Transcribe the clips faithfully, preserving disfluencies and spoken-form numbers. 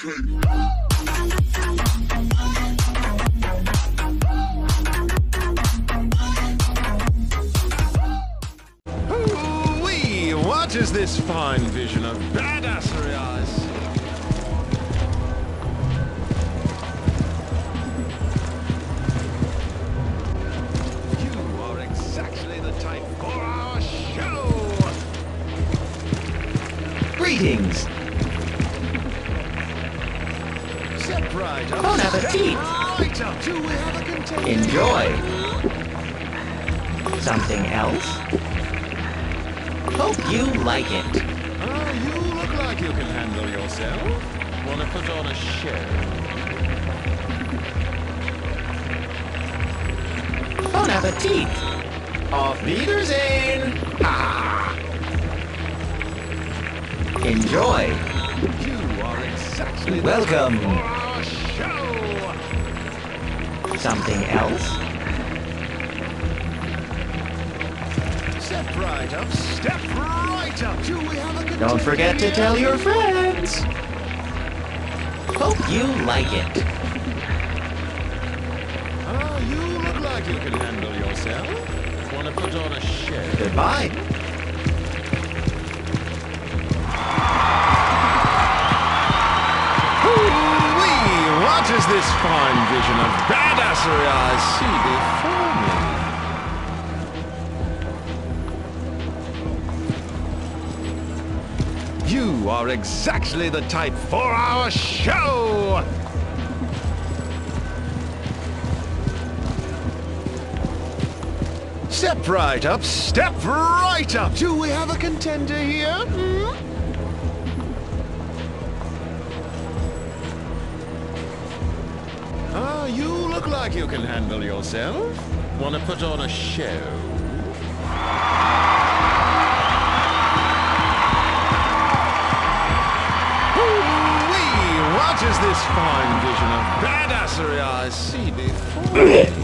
Ooh-wee! What is this fine vision of badassery I see? You are exactly the type for our show! Greetings. Step right up. Bon appetit. Right up. Do we have a contender? Enjoy. Something else? Hope you like it. Ah, you look like you can handle yourself. Want to put on a show? Bon appetit. Auf Wiedersehen. Ha! Enjoy. You are exactly Welcome. the for our show. Something else? Step right up. Step right up. Do we have a contender? Don't forget to here? tell your friends. Hope you like it. Ah, you look like you can handle yourself. Want to put on a show? Goodbye. Ooh-wee! What is this fine vision of badassery I see before me? You are exactly the type for our show! Step right up, step right up! Do we have a contender here? Hmm? Ah, you look like you can handle yourself. Want to put on a show? Ooh-wee! What is this fine vision of badassery I see before me?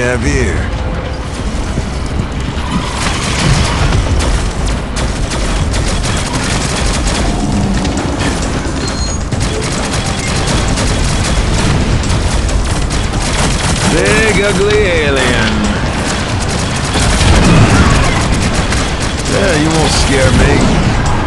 have here? Big ugly alien. Yeah, you won't scare me.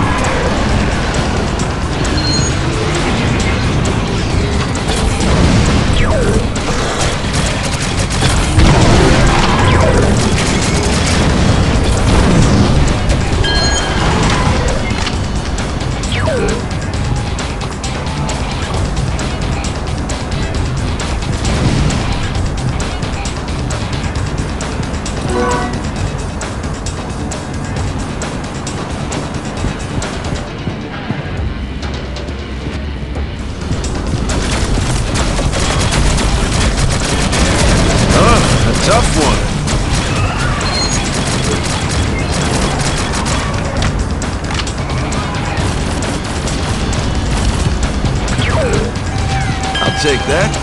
Tough one. I'll take that.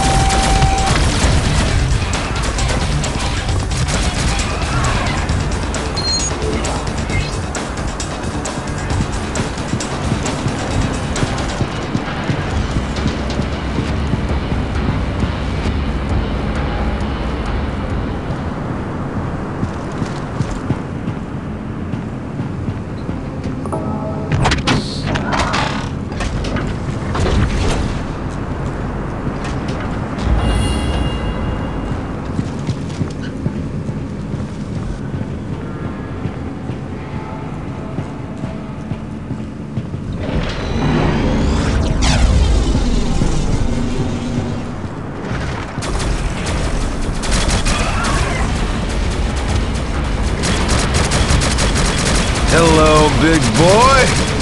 Hello, big boy.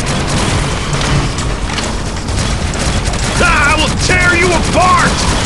Ah, I will tear you apart!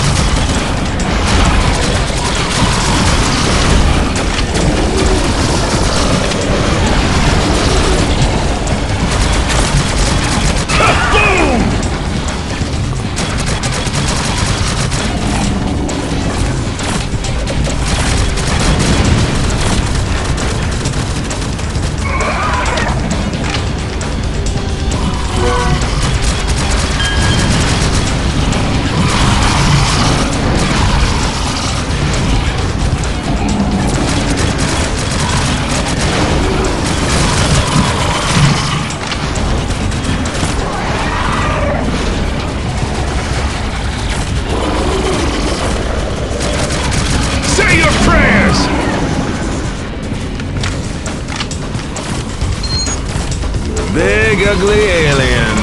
Big ugly alien.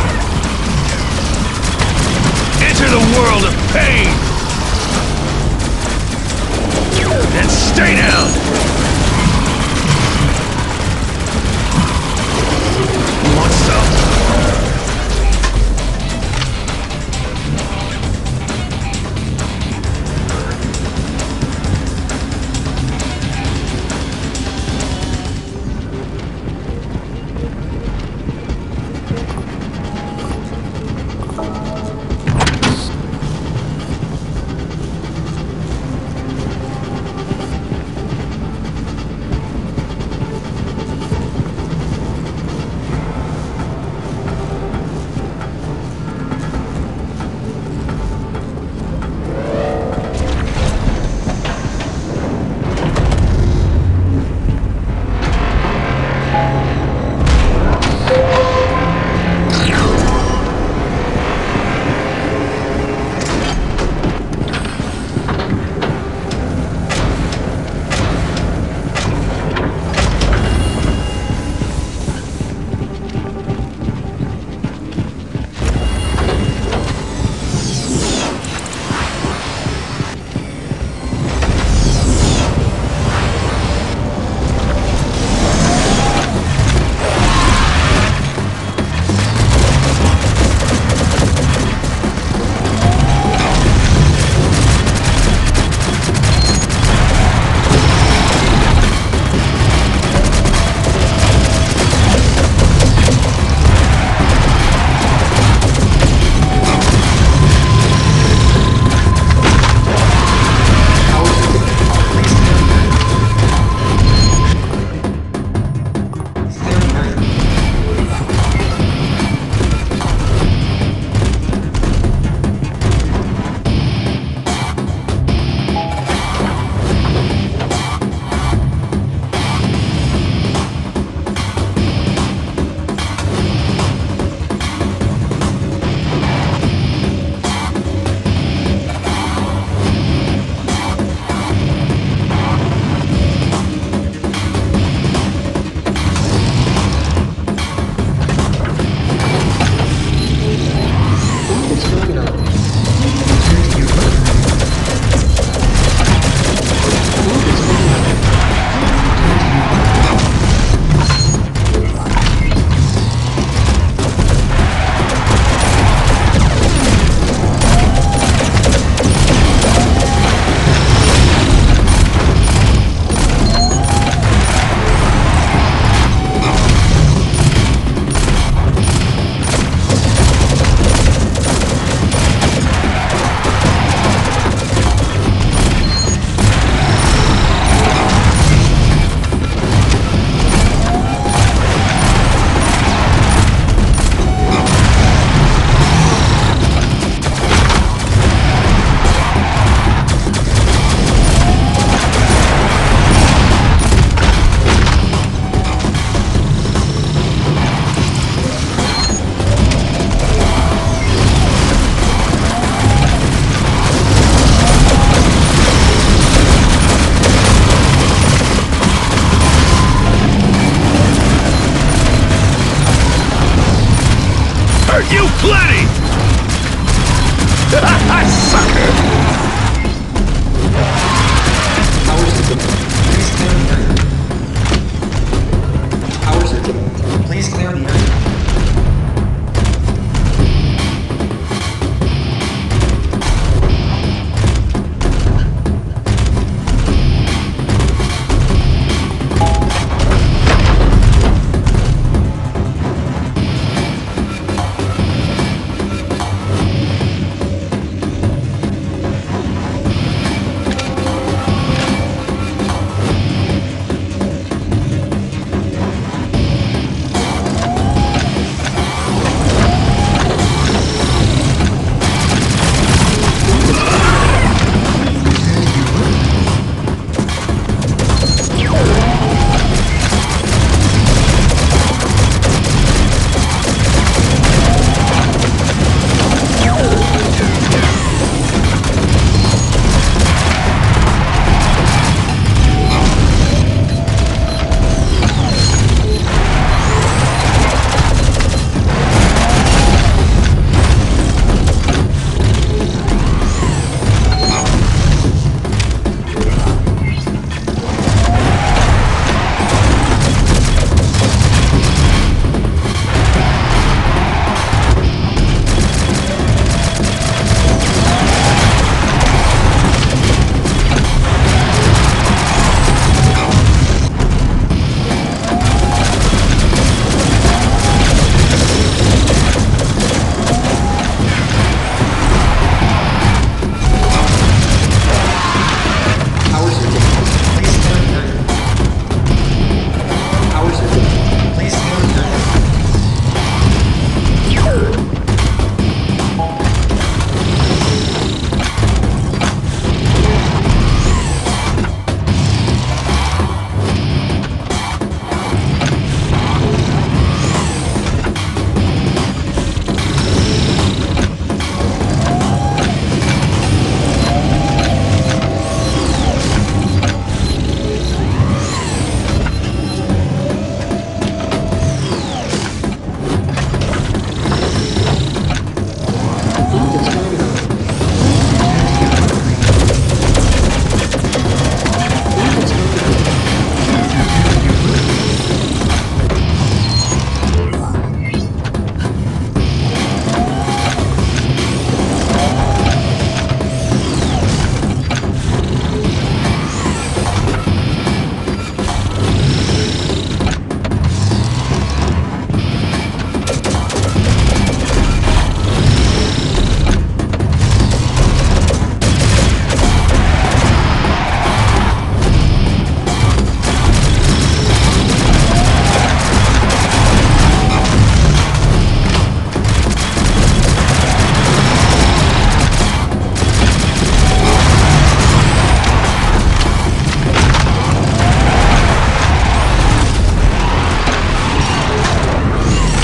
Enter the world of pain and stay down. You want some? Plenty! Sucker! Powers are given. Please clear the area. Powers are given. Please clear the area.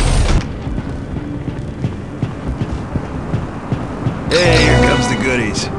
Hey, here comes the goodies.